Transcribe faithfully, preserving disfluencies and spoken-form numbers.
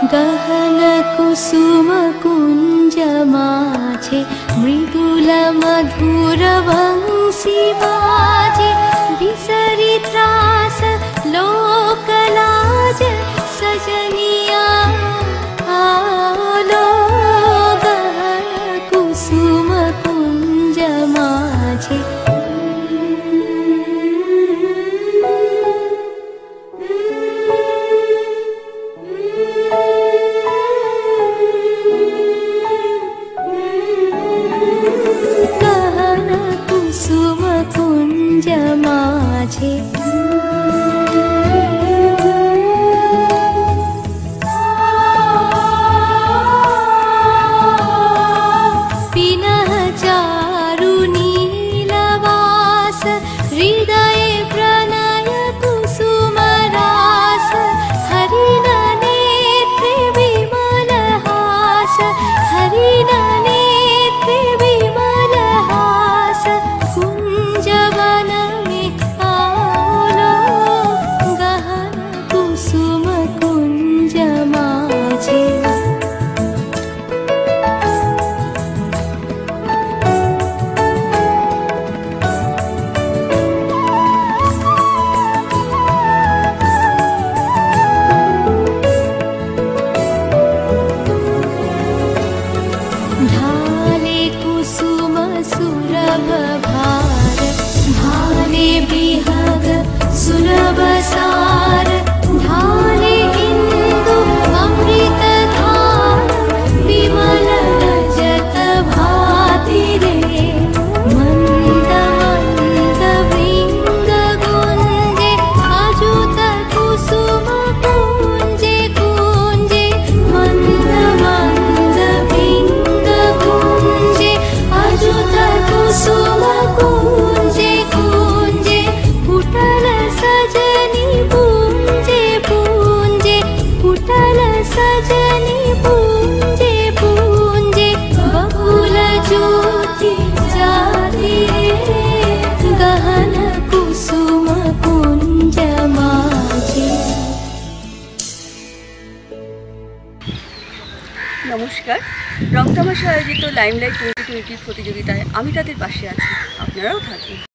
गहन कुसुम कुंज माझे मृदुल मधुर वंशी बाजे बिसरी त्रास लोकलाज सजनिया आलो गहन कुसुम कुंज माझे। गहन कुसुम कुंज माझे पिनः चारु नीलवास हृदय प्रणय कुसुम रास हरिण नेत्रे विमल हास हरिण नेत्रे विमल हास कुंजवन में आओ गहन कुसुम कुंज माझे। ढाले कुसुम सुरभ भार ढाले बिहग सुलभ सार ढाले इंदु अमृत धार विमल रजत भाति रे मंद मंद वृंद गुंजे अजुत कुसुम कुंजे कुंजे मंद मंद वृंद कुंजे अजुत कुसुम कुंजे कुंजे कुटल सजनी पूंजे पूंजे कुटल सजनी पूंजे पूंजे बहुल ज्योति जाति गहन कुसुम कुंज माझे। नमस्कार, रंगतामाशा आयोजित लाइमलाइट টোয়েন্টি টোয়েন্টি প্রতিযোগিতায় আমি তাদের পাশে আছি, আপনারাও থাকবেন।